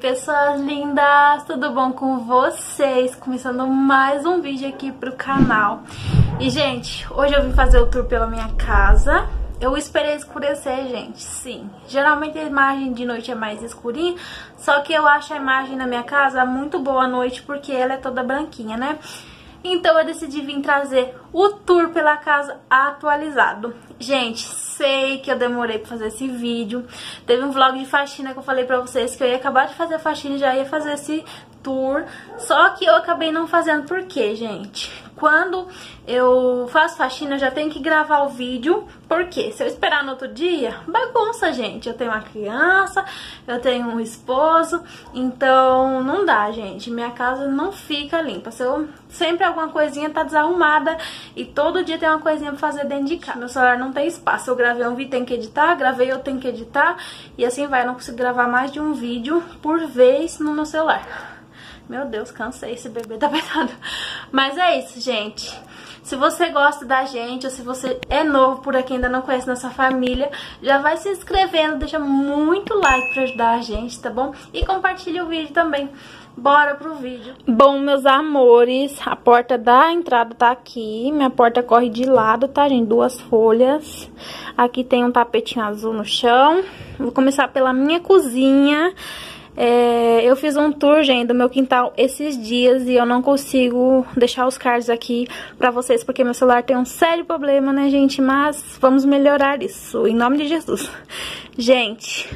pessoas lindas, tudo bom com vocês? Começando mais um vídeo aqui pro canal. E gente, hoje eu vim fazer o tour pela minha casa. Eu esperei escurecer, gente, sim. Geralmente a imagem de noite é mais escurinha, só que eu acho a imagem da minha casa muito boa à noite porque ela é toda branquinha, né? Então eu decidi vir trazer o tour pela casa atualizado. Gente, sei que eu demorei pra fazer esse vídeo. Teve um vlog de faxina que eu falei pra vocês que eu ia acabar de fazer a faxina e já ia fazer esse tour. Só que eu acabei não fazendo. Por quê, gente? Quando eu faço faxina, eu já tenho que gravar o vídeo. Porque se eu esperar no outro dia, bagunça, gente. Eu tenho uma criança, eu tenho um esposo, então não dá, gente. Minha casa não fica limpa. Sempre alguma coisinha tá desarrumada e todo dia tem uma coisinha pra fazer dentro de casa. Meu celular não tem espaço. Eu gravei um vídeo, tenho que editar, gravei, eu tenho que editar. E assim vai, eu não consigo gravar mais de um vídeo por vez no meu celular. Meu Deus, cansei, esse bebê tá pesado. Mas é isso, gente. Se você gosta da gente, ou se você é novo por aqui e ainda não conhece nossa família, já vai se inscrevendo, deixa muito like pra ajudar a gente, tá bom? E compartilha o vídeo também. Bora pro vídeo. Bom, meus amores, a porta da entrada tá aqui. Minha porta corre de lado, tá, gente? 2 folhas. Aqui tem um tapetinho azul no chão. Vou começar pela minha cozinha. Eu fiz um tour, gente, do meu quintal esses dias e eu não consigo deixar os cards aqui pra vocês porque meu celular tem um sério problema, né, gente? Mas vamos melhorar isso, em nome de Jesus. Gente,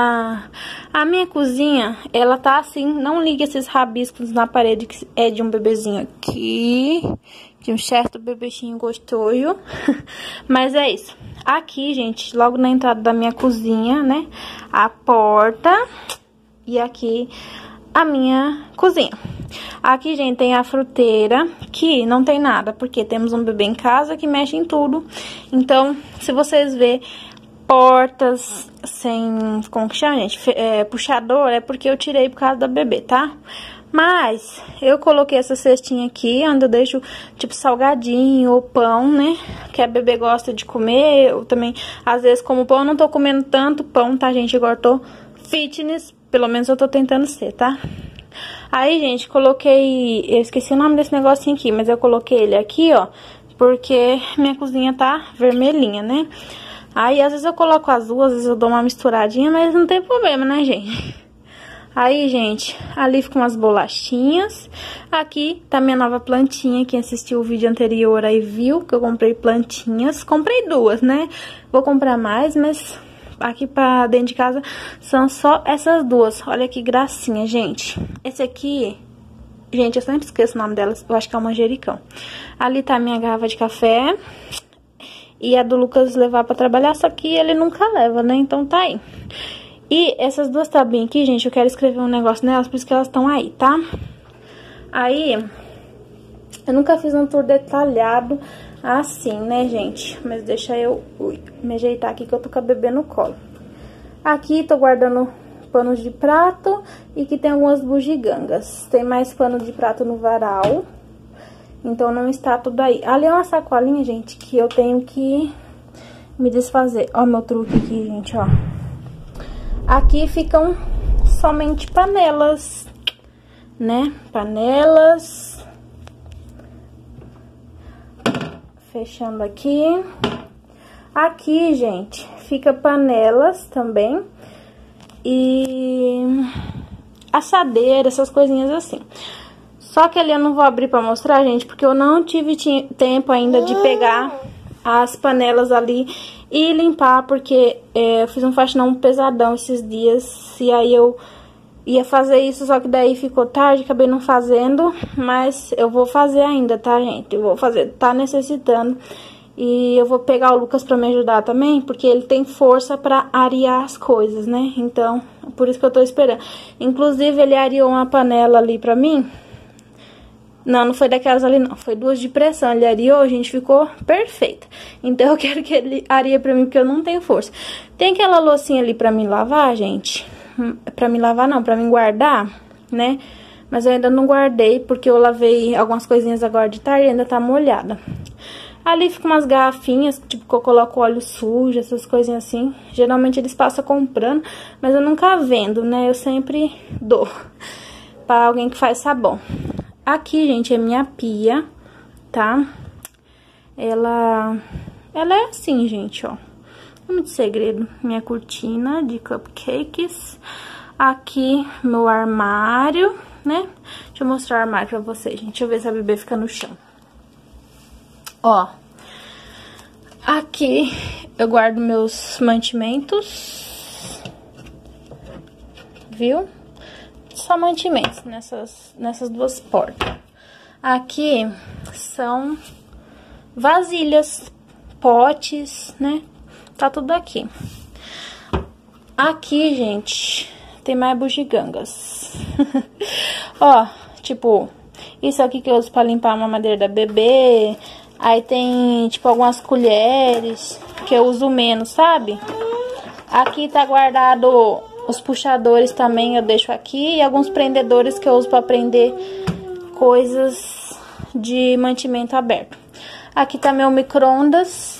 a minha cozinha, ela tá assim, não liga esses rabiscos na parede que é de um bebezinho aqui, de um certo bebezinho gostoso. Mas é isso. Aqui, gente, logo na entrada da minha cozinha, né, a porta... E aqui a minha cozinha. Aqui, gente, tem a fruteira, que não tem nada, porque temos um bebê em casa que mexe em tudo. Então, se vocês verem portas sem, como que chama, gente? Puxador, é porque eu tirei por causa da bebê, tá? Mas eu coloquei essa cestinha aqui, onde eu deixo, tipo, salgadinho ou pão, né? Que a bebê gosta de comer. Eu também, às vezes, como pão, eu não tô comendo tanto pão, tá, gente? Agora eu tô fitness. Pelo menos eu tô tentando ser, tá? Aí, gente, coloquei... Eu esqueci o nome desse negocinho aqui, mas eu coloquei ele aqui, ó. Porque minha cozinha tá vermelhinha, né? Aí, às vezes eu coloco azul, às vezes eu dou uma misturadinha, mas não tem problema, né, gente? Aí, gente, ali ficam umas bolachinhas. Aqui tá minha nova plantinha. Quem assistiu o vídeo anterior aí viu que eu comprei plantinhas. Comprei 2, né? Vou comprar mais, mas... Aqui pra dentro de casa são só essas 2. Olha que gracinha, gente. Esse aqui, gente, eu sempre esqueço o nome delas. Eu acho que é o manjericão. Ali tá a minha garrafa de café. E a do Lucas levar pra trabalhar, só que ele nunca leva, né? Então tá aí. E essas 2 tabuinhas aqui, gente, eu quero escrever um negócio nelas, por isso que elas estão aí, tá? Aí, eu nunca fiz um tour detalhado assim, né, gente? Mas deixa eu me ajeitar aqui que eu tô com a bebê no colo. Aqui tô guardando panos de prato e aqui tem algumas bugigangas. Tem mais pano de prato no varal, então não está tudo aí. Ali é uma sacolinha, gente, que eu tenho que me desfazer. Ó meu truque aqui, gente, ó. Aqui ficam somente panelas, né? Panelas... Fechando aqui. Aqui, gente, fica panelas também. E assadeira, essas coisinhas assim. Só que ali eu não vou abrir pra mostrar, gente, porque eu não tive tempo ainda de pegar as panelas ali e limpar, porque eu fiz um faxinão pesadão esses dias. E aí eu ia fazer isso, só que daí ficou tarde, acabei não fazendo, mas eu vou fazer ainda, tá, gente? Eu vou fazer, tá necessitando. E eu vou pegar o Lucas pra me ajudar também, porque ele tem força pra arear as coisas, né? Então, por isso que eu tô esperando. Inclusive, ele areou uma panela ali pra mim. Não, não foi daquelas ali não, foi 2 de pressão. Ele areou, gente, ficou perfeita. Então, eu quero que ele areie pra mim, porque eu não tenho força. Tem aquela loucinha ali pra mim lavar, gente... Pra me lavar não, pra me guardar, né? Mas eu ainda não guardei, porque eu lavei algumas coisinhas agora de tarde e ainda tá molhada. Ali ficam umas garrafinhas, tipo, que eu coloco óleo sujo, essas coisinhas assim. Geralmente eles passam comprando, mas eu nunca vendo, né? Eu sempre dou pra alguém que faz sabão. Aqui, gente, é minha pia, tá? Ela é assim, gente, ó. Muito segredo. Minha cortina de cupcakes. Aqui, meu armário, né? Deixa eu mostrar o armário pra vocês, gente. Deixa eu ver se a bebê fica no chão. Ó, aqui eu guardo meus mantimentos, viu? Só mantimentos nessas duas portas. Aqui são vasilhas, potes, né? Tá tudo aqui. Aqui, gente, tem mais bugigangas. Ó, tipo, isso aqui que eu uso pra limpar a mamadeira da bebê. Aí tem, tipo, algumas colheres que eu uso menos, sabe? Aqui tá guardado os puxadores também, eu deixo aqui. E alguns prendedores que eu uso pra prender coisas de mantimento aberto. Aqui tá meu micro-ondas.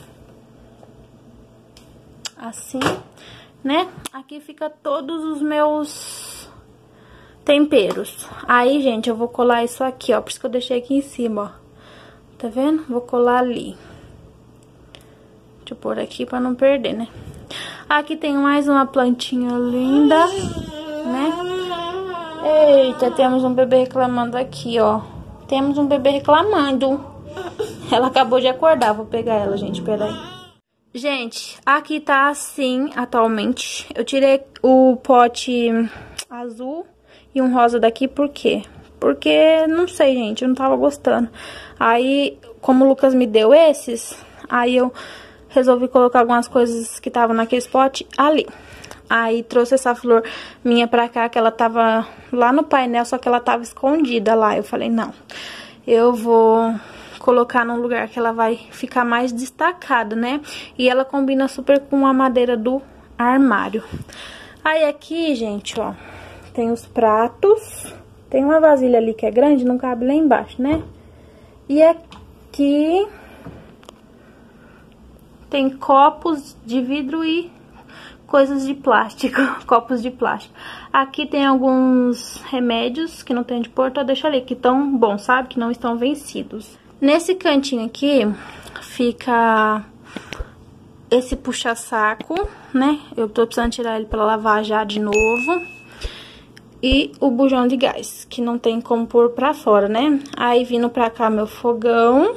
Assim, né? Aqui fica todos os meus temperos. Aí, gente, eu vou colar isso aqui, ó. Por isso que eu deixei aqui em cima, ó. Tá vendo? Vou colar ali. Deixa eu pôr aqui pra não perder, né? Aqui tem mais uma plantinha linda, né? Eita, temos um bebê reclamando aqui, ó. Temos um bebê reclamando. Ela acabou de acordar. Vou pegar ela, gente. Peraí. Gente, aqui tá assim atualmente. Eu tirei o pote azul e um rosa daqui, por quê? Porque, não sei, gente, eu não tava gostando. Aí, como o Lucas me deu esses, aí eu resolvi colocar algumas coisas que estavam naquele pote ali. Aí trouxe essa flor minha pra cá, que ela tava lá no painel, só que ela tava escondida lá. Eu falei, não, eu vou colocar num lugar que ela vai ficar mais destacada, né? E ela combina super com a madeira do armário. Aí aqui, gente, ó, tem os pratos. Tem uma vasilha ali que é grande, não cabe lá embaixo, né? E aqui tem copos de vidro e coisas de plástico, copos de plástico. Aqui tem alguns remédios que não tem de pôr, então deixa ali, que estão bons, sabe? Que não estão vencidos. Nesse cantinho aqui fica esse puxa-saco, né? Eu tô precisando tirar ele pra lavar já de novo. E o bujão de gás, que não tem como pôr pra fora, né? Aí vindo pra cá meu fogão.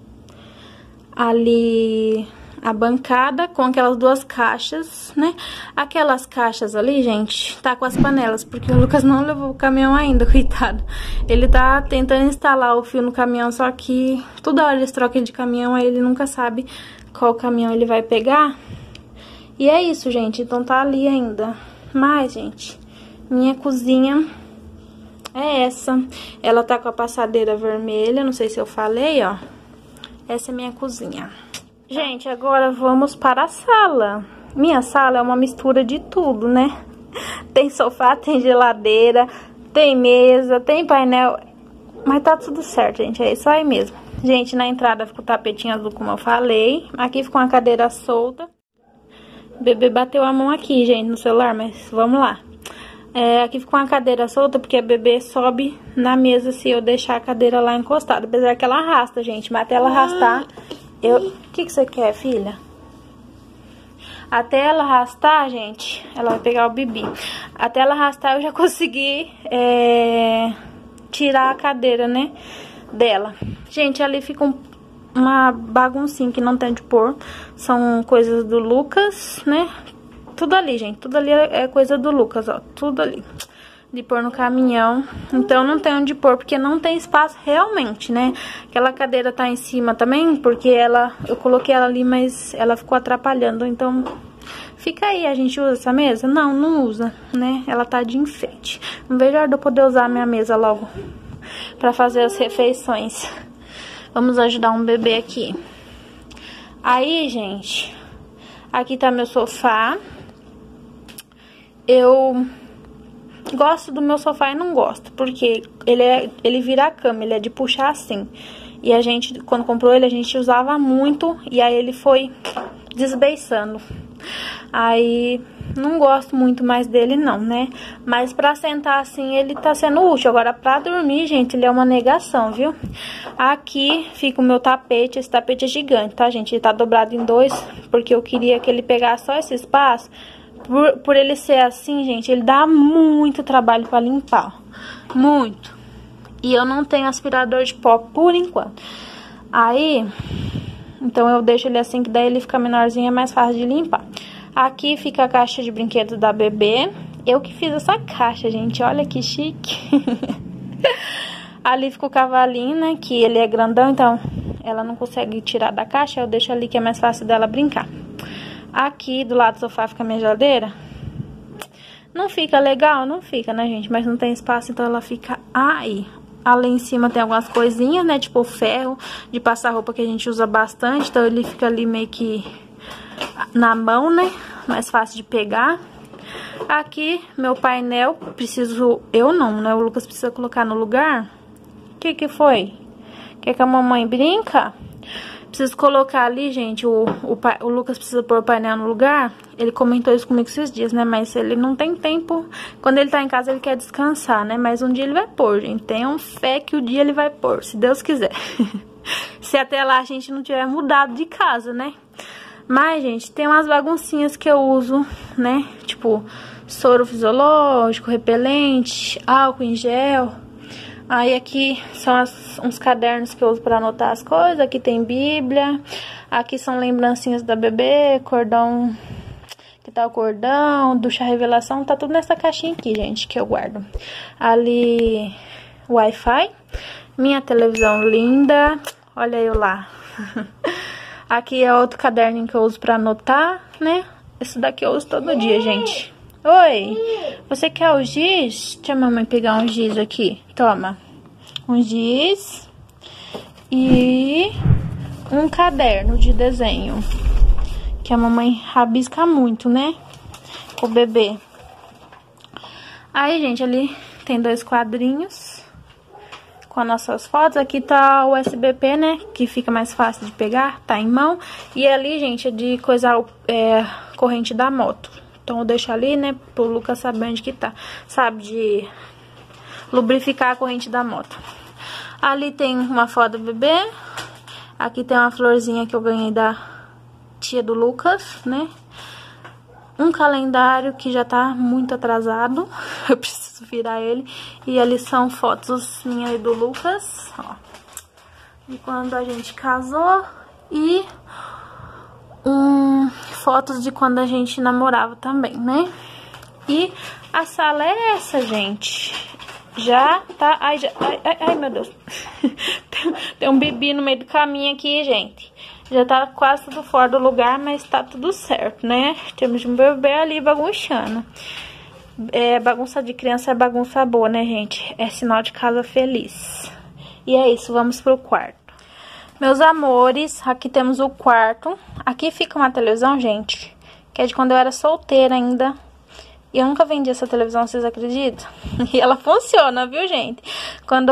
Ali a bancada com aquelas duas caixas, né? Aquelas caixas ali, gente, tá com as panelas, porque o Lucas não levou o caminhão ainda, coitado. Ele tá tentando instalar o fio no caminhão, só que toda hora eles trocam de caminhão, aí ele nunca sabe qual caminhão ele vai pegar. E é isso, gente, então tá ali ainda. Mas, gente, minha cozinha é essa. Ela tá com a passadeira vermelha, não sei se eu falei, ó. Essa é minha cozinha. Gente, agora vamos para a sala. Minha sala é uma mistura de tudo, né? Tem sofá, tem geladeira, tem mesa, tem painel. Mas tá tudo certo, gente, é isso aí mesmo. Gente, na entrada fica o tapetinho azul, como eu falei. Aqui fica uma cadeira solta. O bebê bateu a mão aqui, gente, no celular, mas vamos lá. Aqui fica uma cadeira solta, porque a bebê sobe na mesa se eu deixar a cadeira lá encostada. Apesar que ela arrasta, gente, mas até ela arrastar, O que você quer, filha? Até ela arrastar, gente, ela vai pegar o Bibi. Até ela arrastar, eu já consegui tirar a cadeira, né, dela. Gente, ali fica uma baguncinha que não tem de pôr. São coisas do Lucas, né? Tudo ali, gente. Tudo ali é coisa do Lucas, ó. Tudo ali. De pôr no caminhão. Então, não tem onde pôr, porque não tem espaço realmente, né? Aquela cadeira tá em cima também, porque eu coloquei ela ali, mas ela ficou atrapalhando. Então, fica aí. A gente usa essa mesa? Não, não usa, né? Ela tá de enfeite. Não vejo a hora de eu poder usar a minha mesa logo pra fazer as refeições. Vamos ajudar um bebê aqui. Aí, gente, aqui tá meu sofá. Eu gosto do meu sofá e não gosto, porque ele vira a cama, ele é de puxar assim. E a gente, quando comprou ele, a gente usava muito, e aí ele foi desbeiçando. Aí, não gosto muito mais dele não, né? Mas pra sentar assim, ele tá sendo útil. Agora, pra dormir, gente, ele é uma negação, viu? Aqui fica o meu tapete. Esse tapete é gigante, tá, gente? Ele tá dobrado em dois, porque eu queria que ele pegasse só esse espaço. Por ele ser assim, gente, ele dá muito trabalho pra limpar. Muito. E eu não tenho aspirador de pó por enquanto. Aí, então eu deixo ele assim, que daí ele fica menorzinho, é mais fácil de limpar. Aqui fica a caixa de brinquedos da bebê. Eu que fiz essa caixa, gente. Olha que chique. Ali fica o cavalinho, né? Que ele é grandão, então ela não consegue tirar da caixa. Eu deixo ali que é mais fácil dela brincar. Aqui do lado do sofá fica a minha geladeira. Não fica legal? Não fica, né, gente? Mas não tem espaço, então ela fica aí. Ali em cima tem algumas coisinhas, né? Tipo o ferro de passar roupa que a gente usa bastante. Então ele fica ali meio que na mão, né? Mais fácil de pegar. Aqui, meu painel, eu não, né? O Lucas precisa colocar no lugar. O que foi? Quer que a mamãe brinca? Preciso colocar ali, gente, o Lucas precisa pôr o painel no lugar. Ele comentou isso comigo esses dias, né? Mas ele não tem tempo. Quando ele tá em casa, ele quer descansar, né? Mas um dia ele vai pôr, gente. Tenham fé que o dia ele vai pôr, se Deus quiser. Se até lá a gente não tiver mudado de casa, né? Mas, gente, tem umas baguncinhas que eu uso, né? Tipo, soro fisiológico, repelente, álcool em gel. Aí aqui são uns cadernos que eu uso pra anotar as coisas. Aqui tem bíblia. Aqui são lembrancinhas da bebê, cordão... Que tá o cordão, do chá revelação. Tá tudo nessa caixinha aqui, gente, que eu guardo. Ali, Wi-Fi. Minha televisão linda. Olha eu lá. Aqui é outro caderninho que eu uso pra anotar, né? Esse daqui eu uso todo dia, gente. Oi, você quer o giz? Deixa a mamãe pegar um giz aqui. Toma. Um giz e um caderno de desenho. Que a mamãe rabisca muito, né? O bebê. Aí, gente, ali tem 2 quadrinhos com as nossas fotos. Aqui tá o SBP, né? Que fica mais fácil de pegar, tá em mão. E ali, gente, é de coisar corrente da moto. Então eu deixo ali, né, pro Lucas saber onde que tá. Sabe, de lubrificar a corrente da moto. Ali tem uma foto do bebê. Aqui tem uma florzinha que eu ganhei da tia do Lucas, né? Um calendário que já tá muito atrasado. Eu preciso virar ele. E ali são fotos minha e do Lucas, ó. De quando a gente casou. E fotos de quando a gente namorava também, né? E a sala é essa, gente. Já tá... Ai, meu Deus. Tem um bebê no meio do caminho aqui, gente. Já tá quase tudo fora do lugar, mas tá tudo certo, né? Temos um bebê ali bagunçando. Bagunça de criança é bagunça boa, né, gente? É sinal de casa feliz. E é isso, vamos pro quarto. Meus amores, aqui temos o quarto. Aqui fica uma televisão, gente, que é de quando eu era solteira ainda. E eu nunca vendi essa televisão, vocês acreditam? E ela funciona, viu, gente? Quando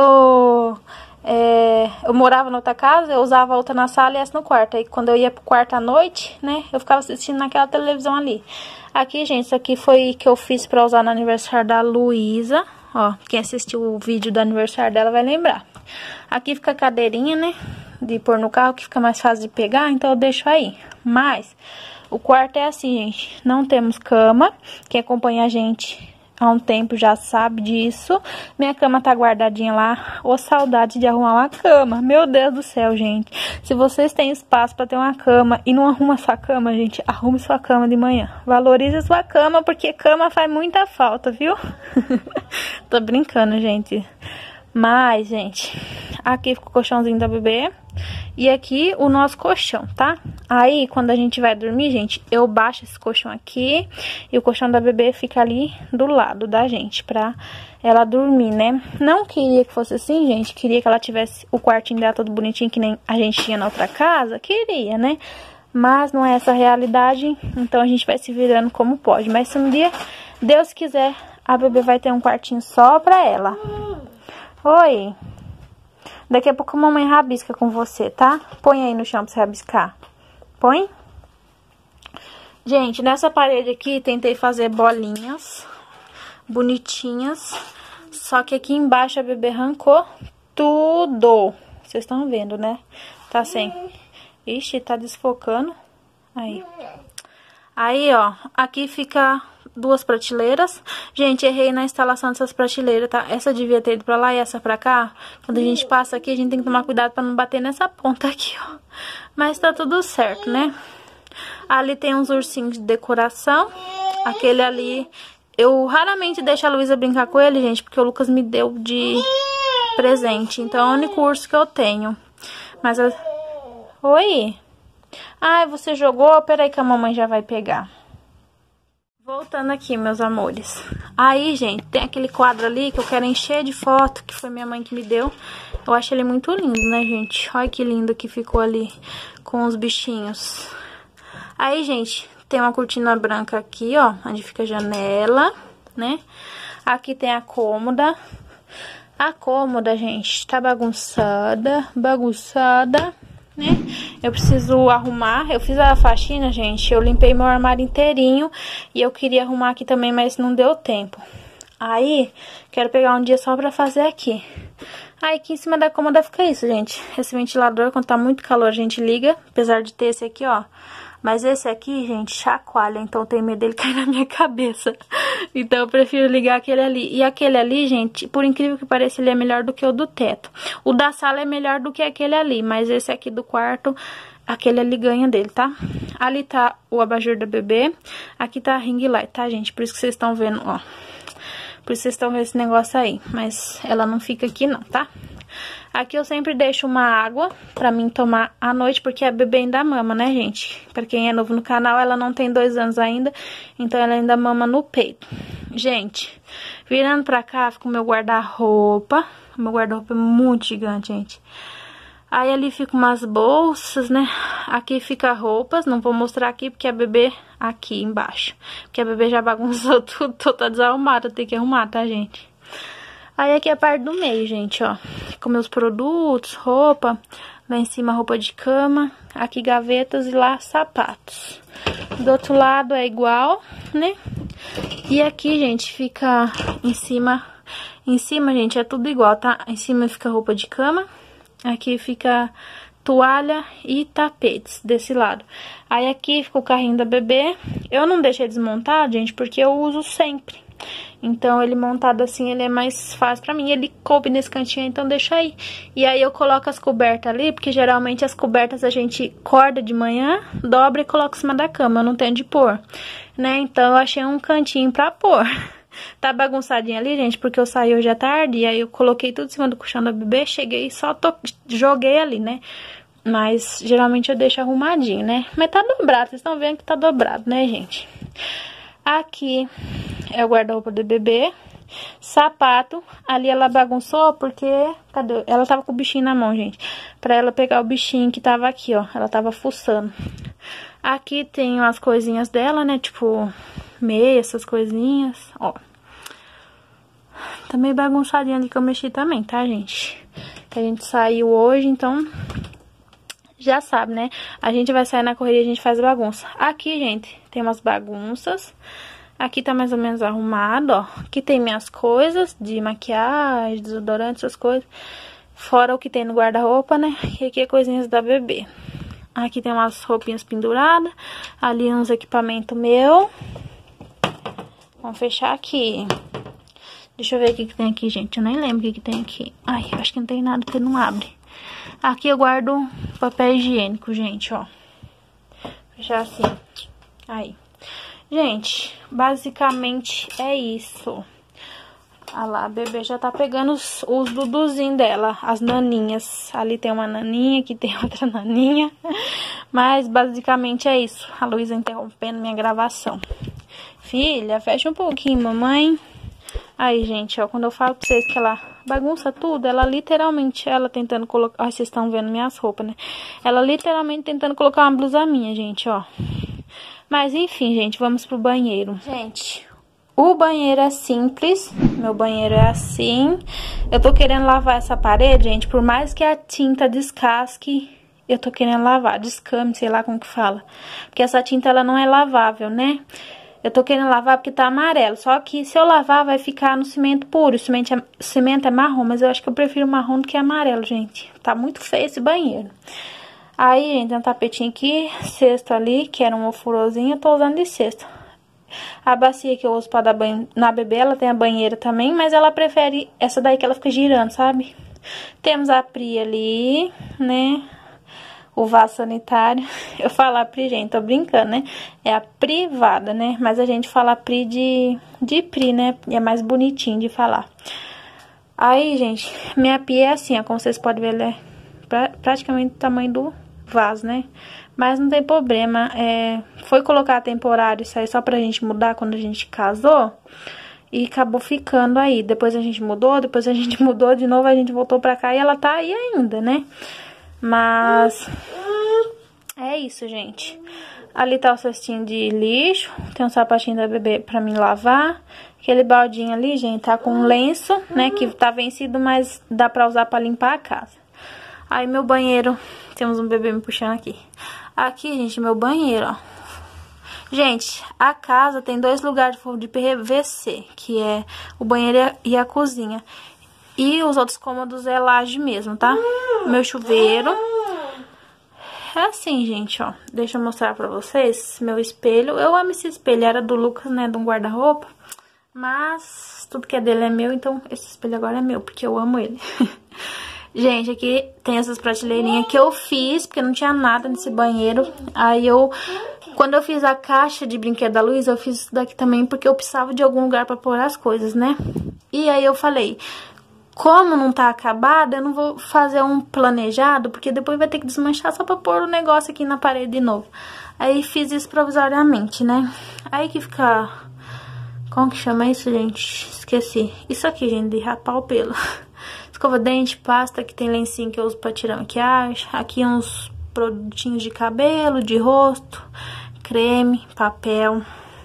eu morava na outra casa, eu usava a outra na sala e essa no quarto. Aí quando eu ia pro quarto à noite, né, eu ficava assistindo naquela televisão ali. Aqui, gente, isso aqui foi que eu fiz pra usar no aniversário da Luísa. Ó, quem assistiu o vídeo do aniversário dela vai lembrar. Aqui fica a cadeirinha, né, de pôr no carro, que fica mais fácil de pegar, então eu deixo aí. Mas o quarto é assim, gente, não temos cama. Quem acompanha a gente há um tempo já sabe disso. Minha cama tá guardadinha lá. Ô, saudade de arrumar uma cama. Meu Deus do céu, gente. Se vocês têm espaço pra ter uma cama e não arruma sua cama, gente, arrume sua cama de manhã. Valorize sua cama, porque cama faz muita falta, viu? Tô brincando, gente. Mas, gente, aqui fica o colchãozinho da bebê. E aqui o nosso colchão, tá? Aí, quando a gente vai dormir, gente, eu baixo esse colchão aqui. E o colchão da bebê fica ali do lado da gente, pra ela dormir, né? Não queria que fosse assim, gente. Queria que ela tivesse o quartinho dela todo bonitinho, que nem a gente tinha na outra casa. Queria, né? Mas não é essa a realidade, então a gente vai se virando como pode. Mas se um dia Deus quiser, a bebê vai ter um quartinho só pra ela. Oi. Daqui a pouco a mamãe rabisca com você, tá? Põe aí no chão pra você rabiscar. Põe. Gente, nessa parede aqui, tentei fazer bolinhas bonitinhas. Só que aqui embaixo a bebê arrancou tudo. Vocês estão vendo, né? Tá sem. Ixi, tá desfocando. Aí. Aí, ó. Aqui fica 2 prateleiras. Gente, errei na instalação dessas prateleiras, tá? Essa devia ter ido pra lá e essa pra cá. Quando a gente passa aqui, a gente tem que tomar cuidado pra não bater nessa ponta aqui, ó. Mas tá tudo certo, né? Ali tem uns ursinhos de decoração. Aquele ali, eu raramente deixo a Luísa brincar com ele, gente, porque o Lucas me deu de presente. Então é o único urso que eu tenho. Mas... Oi? Ai, você jogou? Peraí que a mamãe já vai pegar. Voltando aqui, meus amores. Aí, gente, tem aquele quadro ali que eu quero encher de foto, que foi minha mãe que me deu. Eu acho ele muito lindo, né, gente? Olha que lindo que ficou ali com os bichinhos. Aí, gente, tem uma cortina branca aqui, ó, onde fica a janela, né? Aqui tem a cômoda. A cômoda, gente, tá bagunçada, né? Eu preciso arrumar. Eu fiz a faxina, gente. Eu limpei meu armário inteirinho. E eu queria arrumar aqui também, mas não deu tempo. Aí, quero pegar um dia só pra fazer aqui. Aí, aqui em cima da cômoda fica isso, gente. Esse ventilador, quando tá muito calor, a gente liga. Apesar de ter esse aqui, ó. Mas esse aqui, gente, chacoalha. Então, eu tenho medo dele cair na minha cabeça. Então, eu prefiro ligar aquele ali. E aquele ali, gente, por incrível que pareça, ele é melhor do que o do teto. O da sala é melhor do que aquele ali. Mas esse aqui do quarto, aquele ali ganha dele, tá? Ali tá o abajur da bebê. Aqui tá a ring light, tá, gente? Por isso que vocês estão vendo, ó. Por isso vocês estão vendo esse negócio aí. Mas ela não fica aqui, não, tá? Aqui eu sempre deixo uma água pra mim tomar à noite, porque a bebê ainda mama, né, gente? Pra quem é novo no canal, ela não tem 2 anos ainda, então ela ainda mama no peito. Gente, virando pra cá, fica o meu guarda-roupa. O meu guarda-roupa é muito gigante, gente. Aí ali fica umas bolsas, né? Aqui fica roupas, não vou mostrar aqui porque a bebê aqui embaixo. Porque a bebê já bagunçou tudo, toda desarrumada, tem que arrumar, tá, gente? Aí aqui é a parte do meio, gente, ó. Com meus produtos, roupa. Lá em cima, roupa de cama. Aqui, gavetas e lá, sapatos. Do outro lado é igual, né? E aqui, gente, fica em cima... Em cima, gente, é tudo igual, tá? Em cima fica roupa de cama. Aqui fica toalha e tapetes desse lado. Aí aqui fica o carrinho da bebê. Eu não deixei desmontado, gente, porque eu uso sempre. Então, ele montado assim, ele é mais fácil pra mim. Ele coube nesse cantinho, então deixa aí. E aí, eu coloco as cobertas ali, porque geralmente as cobertas a gente acorda de manhã, dobra e coloca em cima da cama. Eu não tenho de pôr, né? Então, eu achei um cantinho pra pôr. Tá bagunçadinho ali, gente, porque eu saí hoje à tarde. E aí, eu coloquei tudo em cima do colchão da bebê, cheguei e só joguei ali, né? Mas, geralmente, eu deixo arrumadinho, né? Mas tá dobrado, vocês estão vendo que tá dobrado, né, gente? Aqui é o guarda-roupa do bebê. Sapato. Ali ela bagunçou porque... Cadê? Ela tava com o bichinho na mão, gente. Pra ela pegar o bichinho que tava aqui, ó. Ela tava fuçando. Aqui tem umas coisinhas dela, né? Tipo, meia, essas coisinhas. Ó. Tá meio bagunçadinha ali que eu mexi também, tá, gente? Que a gente saiu hoje, então... Já sabe, né? A gente vai sair na correria e a gente faz bagunça. Aqui, gente, tem umas bagunças. Aqui tá mais ou menos arrumado, ó. Aqui tem minhas coisas de maquiagem, desodorante, essas coisas. Fora o que tem no guarda-roupa, né? E aqui é coisinhas da bebê. Aqui tem umas roupinhas penduradas. Ali uns equipamentos meu. Vamos fechar aqui. Deixa eu ver o que tem aqui, gente. Eu nem lembro o que tem aqui. Ai, acho que não tem nada porque não abre. Aqui eu guardo papel higiênico, gente, ó. Fechar assim. Aí. Gente, basicamente é isso. Olha lá, a bebê já tá pegando os duduzinhos dela, as naninhas. Ali tem uma naninha, aqui tem outra naninha. Mas basicamente é isso. A Luísa interrompendo minha gravação. Filha, fecha um pouquinho, mamãe. Aí, gente, ó, quando eu falo pra vocês que ela bagunça tudo, ela literalmente, ela tentando colocar... Ó, vocês estão vendo minhas roupas, né? Ela literalmente tentando colocar uma blusa minha, gente, ó. Mas, enfim, gente, vamos pro banheiro. Gente, O banheiro é simples, meu banheiro é assim. Eu tô querendo lavar essa parede, gente, por mais que a tinta descasque, eu tô querendo lavar, descame, sei lá como que fala. Porque essa tinta, ela não é lavável, né? Eu tô querendo lavar porque tá amarelo, só que se eu lavar vai ficar no cimento puro. O cimento é marrom, mas eu acho que eu prefiro marrom do que amarelo, gente. Tá muito feio esse banheiro. Aí, gente, tem um tapetinho aqui, cesto ali, que era um ofurôzinho, eu tô usando de cesto. A bacia que eu uso pra dar banho na bebê, ela tem a banheira também, mas ela prefere essa daí que ela fica girando, sabe? Temos a pria ali, né? O vaso sanitário. Eu falo a pri, gente, tô brincando, né? É a privada, né? Mas a gente fala pri de pri, né? E é mais bonitinho de falar. Aí, gente, minha pia é assim, ó. Como vocês podem ver, ela é praticamente do tamanho do vaso, né? Mas não tem problema. Foi colocar temporário isso aí só pra gente mudar quando a gente casou. E acabou ficando aí. Depois a gente mudou de novo, a gente voltou pra cá e ela tá aí ainda, né? Mas é isso, gente. Ali tá o cestinho de lixo. Tem um sapatinho da bebê pra mim lavar. Aquele baldinho ali, gente, tá com lenço, né? Que tá vencido, mas dá pra usar pra limpar a casa. Aí meu banheiro, temos um bebê me puxando aqui. Aqui, gente, meu banheiro, ó. Gente, a casa tem 2 lugares de PVC, que é o banheiro e a cozinha. E os outros cômodos é laje mesmo, tá? Meu chuveiro. É assim, gente, ó. Deixa eu mostrar pra vocês meu espelho. Eu amo esse espelho, era do Lucas, né, de um guarda-roupa. Mas tudo que é dele é meu, então esse espelho agora é meu, porque eu amo ele. Gente, aqui tem essas prateleirinhas que eu fiz, porque não tinha nada nesse banheiro. Aí quando eu fiz a caixa de brinquedo da Luísa, eu fiz isso daqui também, porque eu precisava de algum lugar pra pôr as coisas, né? E aí eu falei, como não tá acabado, eu não vou fazer um planejado, porque depois vai ter que desmanchar só pra pôr o negócio aqui na parede de novo. Aí fiz isso provisoriamente, né? Aí que fica... Como que chama isso, gente? Esqueci. Isso aqui, gente, de rapar o pelo. Escova dente, pasta, que tem lencinho que eu uso pra tirar maquiagem. Aqui uns produtinhos de cabelo, de rosto, creme, papel.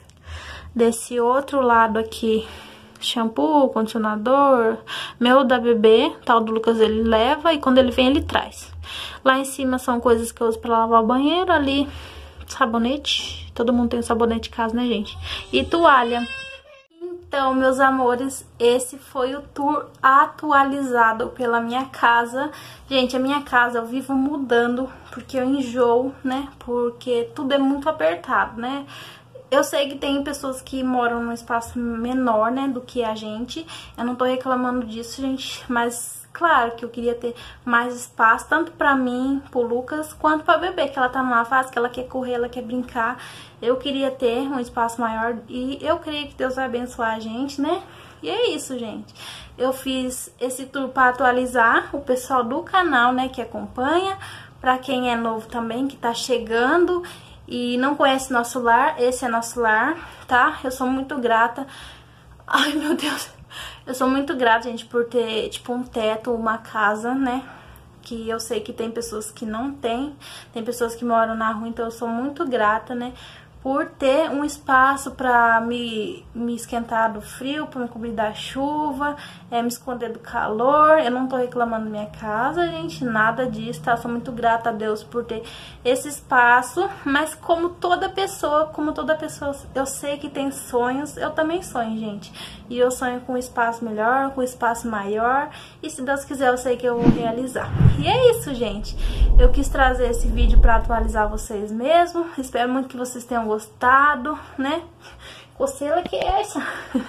Desse outro lado aqui, shampoo, condicionador. Meu da bebê, tal do Lucas, ele leva e quando ele vem ele traz. Lá em cima são coisas que eu uso pra lavar o banheiro. Ali, sabonete. Todo mundo tem um sabonete em casa, né, gente? E toalha. Então, meus amores, esse foi o tour atualizado pela minha casa. Gente, a minha casa eu vivo mudando porque eu enjoo, né? Porque tudo é muito apertado, né? Eu sei que tem pessoas que moram num espaço menor, né, do que a gente. Eu não tô reclamando disso, gente, mas... Claro que eu queria ter mais espaço, tanto pra mim, pro Lucas, quanto pra bebê, que ela tá numa fase que ela quer correr, ela quer brincar. Eu queria ter um espaço maior e eu creio que Deus vai abençoar a gente, né? E é isso, gente. Eu fiz esse tour pra atualizar o pessoal do canal, né, que acompanha. Pra quem é novo também, que tá chegando e não conhece nosso lar, esse é nosso lar, tá? Eu sou muito grata. Ai, meu Deus. Eu sou muito grata, gente, por ter, tipo, um teto, uma casa, né? Que eu sei que tem pessoas que não têm, tem pessoas que moram na rua, então eu sou muito grata, né? Por ter um espaço pra me esquentar do frio, pra me cobrir da chuva, me esconder do calor. Eu não tô reclamando da minha casa, gente, nada disso, tá? Eu sou muito grata a Deus por ter esse espaço, mas como toda pessoa, eu sei que tem sonhos, eu também sonho, gente. E eu sonho com um espaço melhor, com um espaço maior, e se Deus quiser eu sei que eu vou realizar. E é isso, gente. Eu quis trazer esse vídeo pra atualizar vocês mesmo. Espero muito que vocês tenham gostado, né? Coceira que é essa?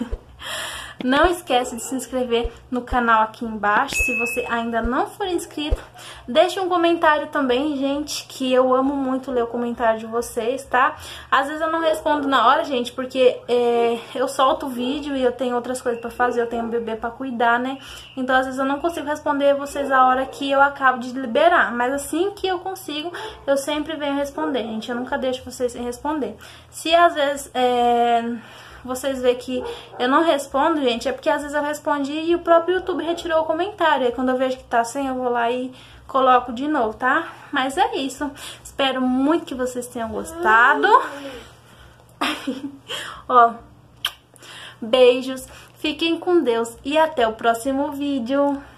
Não esquece de se inscrever no canal aqui embaixo. Se você ainda não for inscrito, deixe um comentário também, gente, que eu amo muito ler o comentário de vocês, tá? Às vezes eu não respondo na hora, gente, porque eu solto o vídeo e eu tenho outras coisas pra fazer, eu tenho um bebê pra cuidar, né? Então às vezes eu não consigo responder vocês a hora que eu acabo de liberar, mas assim que eu consigo, eu sempre venho responder, gente. Eu nunca deixo vocês sem responder. Se às vezes vocês veem que eu não respondo, gente, é porque às vezes eu respondi e o próprio YouTube retirou o comentário. Aí quando eu vejo que tá sem, eu vou lá e coloco de novo, tá? Mas é isso. Espero muito que vocês tenham gostado. Ó, Beijos, fiquem com Deus e até o próximo vídeo.